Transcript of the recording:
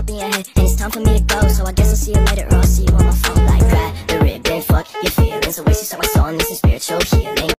up in your head, and it's time for me to go. So I guess I'll see you later, or I'll see you on my phone. Like grab the ribbon, fuck your feelings, a waste of my soul, and this is spiritual healing.